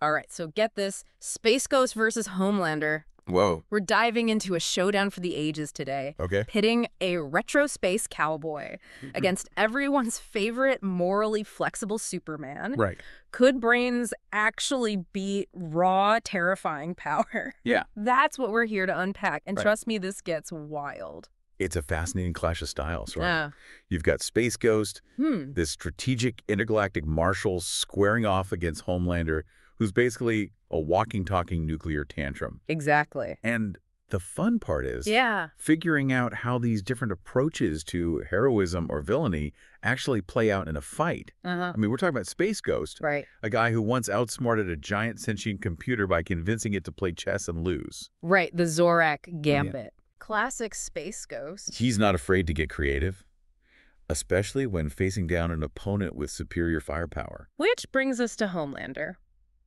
All right, so get this. Space Ghost versus Homelander. Whoa. We're diving into a showdown for the ages today, Okay. pitting a retro space cowboy against everyone's favorite morally flexible Superman. Right. Could brains actually beat raw, terrifying power? Yeah. That's what we're here to unpack, and Right. trust me, this gets wild. It's a fascinating clash of styles, right? Yeah. You've got Space Ghost, Hmm. this strategic intergalactic marshal squaring off against Homelander, who's basically a walking, talking nuclear tantrum. Exactly. And the fun part is Yeah. figuring out how these different approaches to heroism or villainy actually play out in a fight. Uh-huh. I mean, we're talking about Space Ghost, Right. a guy who once outsmarted a giant sentient computer by convincing it to play chess and lose. Right, the Zorak Gambit. Classic Space Ghost. He's not afraid to get creative, especially when facing down an opponent with superior firepower. Which brings us to Homelander.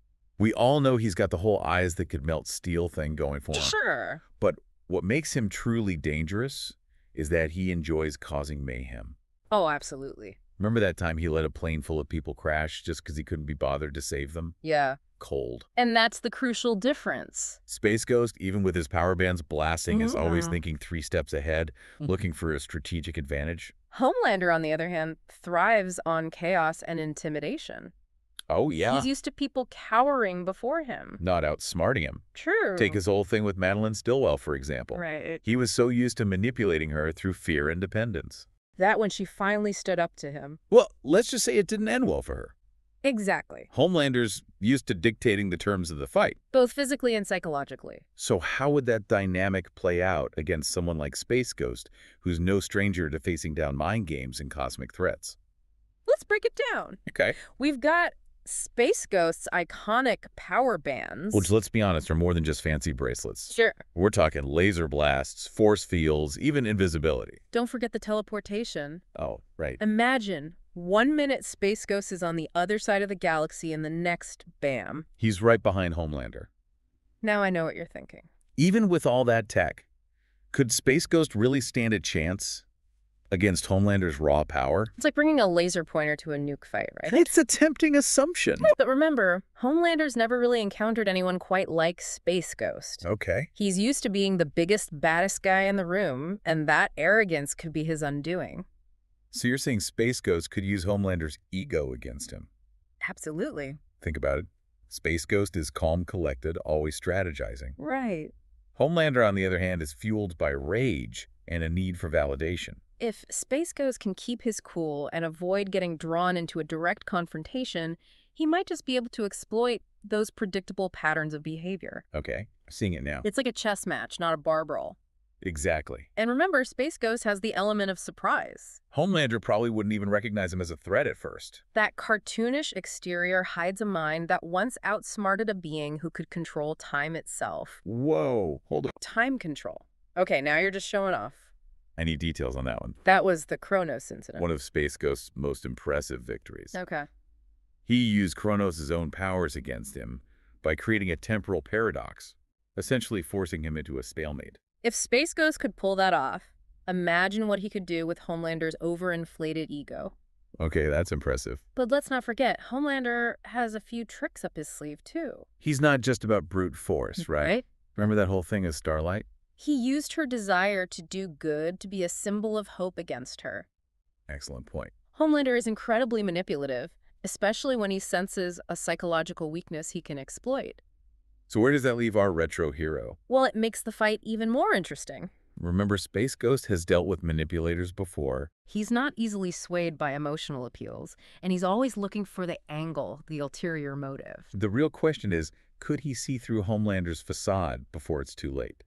We all know he's got the whole eyes that could melt steel thing going for him. Sure. But what makes him truly dangerous is that he enjoys causing mayhem. Oh, absolutely. Remember that time he let a plane full of people crash just because he couldn't be bothered to save them? Yeah. Cold. And that's the crucial difference. Space Ghost, even with his power bands blasting, is always Mhm. thinking 3 steps ahead, Mhm. looking for a strategic advantage. Homelander, on the other hand, thrives on chaos and intimidation. Oh, yeah. He's used to people cowering before him. Not outsmarting him. True. Take his whole thing with Madeline Stillwell, for example. Right. He was so used to manipulating her through fear and dependence. That when she finally stood up to him. Well, let's just say it didn't end well for her. Exactly. Homelander's used to dictating the terms of the fight. Both physically and psychologically. So how would that dynamic play out against someone like Space Ghost, who's no stranger to facing down mind games and cosmic threats? Let's break it down. Okay. We've got Space Ghost's iconic power bands. Which, let's be honest, are more than just fancy bracelets. Sure. We're talking laser blasts, force fields, even invisibility. Don't forget the teleportation. Oh, right. Imagine 1 minute Space Ghost is on the other side of the galaxy and the next, bam. He's right behind Homelander. Now I know what you're thinking. Even with all that tech, could Space Ghost really stand a chance against Homelander's raw power? It's like bringing a laser pointer to a nuke fight, right? It's a tempting assumption. But remember, Homelander's never really encountered anyone quite like Space Ghost. Okay. He's used to being the biggest, baddest guy in the room, and that arrogance could be his undoing. So you're saying Space Ghost could use Homelander's ego against him? Absolutely. Think about it. Space Ghost is calm, collected, always strategizing. Right. Homelander, on the other hand, is fueled by rage and a need for validation. If Space Ghost can keep his cool and avoid getting drawn into a direct confrontation, he might just be able to exploit those predictable patterns of behavior. Okay, seeing it now. It's like a chess match, not a bar brawl. Exactly. And remember, Space Ghost has the element of surprise. Homelander probably wouldn't even recognize him as a threat at first. That cartoonish exterior hides a mind that once outsmarted a being who could control time itself. Whoa, hold on. Time control. Okay, now you're just showing off. I need details on that one. That was the Kronos incident. One of Space Ghost's most impressive victories. Okay. He used Kronos' own powers against him by creating a temporal paradox, essentially forcing him into a stalemate. If Space Ghost could pull that off, imagine what he could do with Homelander's overinflated ego. Okay, that's impressive. But let's not forget, Homelander has a few tricks up his sleeve, too. He's not just about brute force, right? Remember that whole thing as Starlight? He used her desire to do good to be a symbol of hope against her. Excellent point. Homelander is incredibly manipulative, especially when he senses a psychological weakness he can exploit. So where does that leave our retro hero? Well, it makes the fight even more interesting. Remember, Space Ghost has dealt with manipulators before. He's not easily swayed by emotional appeals, and he's always looking for the angle, the ulterior motive. The real question is, could he see through Homelander's facade before it's too late?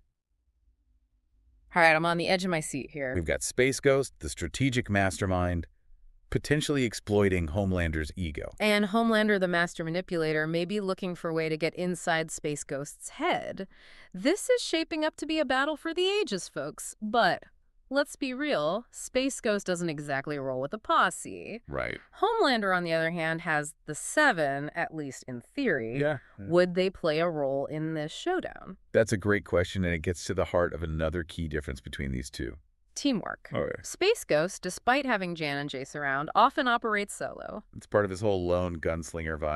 All right, I'm on the edge of my seat here. We've got Space Ghost, the strategic mastermind, potentially exploiting Homelander's ego. And Homelander, the master manipulator, may be looking for a way to get inside Space Ghost's head. This is shaping up to be a battle for the ages, folks. But let's be real, Space Ghost doesn't exactly roll with a posse. Right. Homelander, on the other hand, has the Seven, at least in theory. Yeah. Would they play a role in this showdown? That's a great question, and it gets to the heart of another key difference between these two. Teamwork. Oh, yeah. Space Ghost, despite having Jan and Jace around, often operates solo. It's part of his whole lone gunslinger vibe.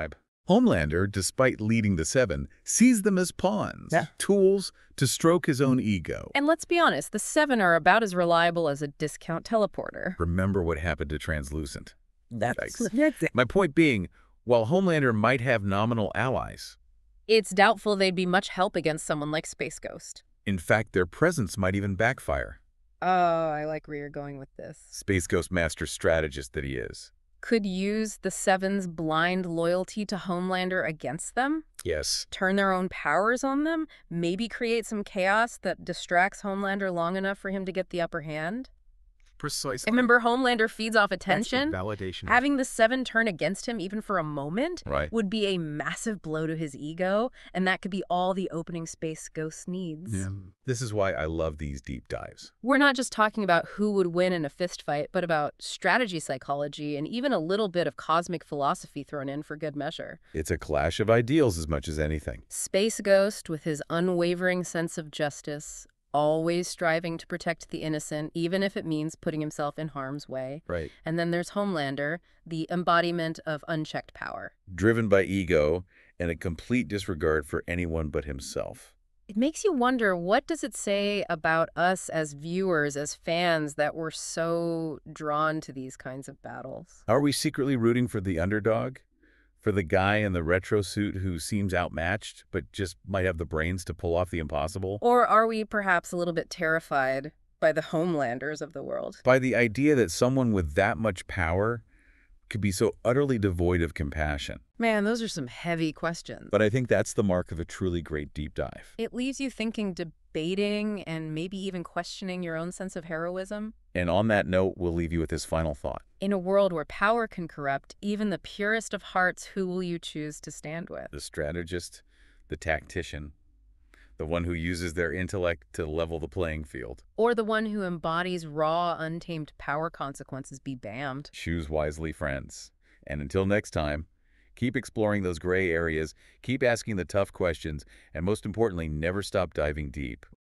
Homelander, despite leading the Seven, sees them as pawns, Yeah. tools to stroke his own ego. And let's be honest, the Seven are about as reliable as a discount teleporter. Remember what happened to Translucent. That's Yikes. My point being, while Homelander might have nominal allies, It's doubtful they'd be much help against someone like Space Ghost. in fact, their presence might even backfire. Oh, I like where you're going with this. Space Ghost master strategist that he is. Could use the Seven's blind loyalty to Homelander against them? Yes. Turn their own powers on them? Maybe create some chaos that distracts Homelander long enough for him to get the upper hand? Precisely. Remember, Homelander feeds off attention? validation. Having the Seven turn against him even for a moment Right. would be a massive blow to his ego, and that could be all the opening Space Ghost needs. Yeah. This is why I love these deep dives. We're not just talking about who would win in a fistfight, but about strategy psychology and even a little bit of cosmic philosophy thrown in for good measure. It's a clash of ideals as much as anything. Space Ghost, with his unwavering sense of justice, always striving to protect the innocent, even if it means putting himself in harm's way. Right. And then there's Homelander, the embodiment of unchecked power. Driven by ego and a complete disregard for anyone but himself. It makes you wonder, what does it say about us as viewers, as fans, that we're so drawn to these kinds of battles? Are we secretly rooting for the underdog? For the guy in the retro suit who seems outmatched, but just might have the brains to pull off the impossible? Or are we perhaps a little bit terrified by the Homelanders of the world? By the idea that someone with that much power could be so utterly devoid of compassion. Man, those are some heavy questions. But I think that's the mark of a truly great deep dive. It leaves you thinking, debating, and maybe even questioning your own sense of heroism. And on that note, we'll leave you with this final thought. In a world where power can corrupt even the purest of hearts, who will you choose to stand with? The strategist, the tactician, the one who uses their intellect to level the playing field. Or the one who embodies raw, untamed power consequences be damned? Choose wisely, friends. And until next time, keep exploring those gray areas, keep asking the tough questions, and most importantly, never stop diving deep.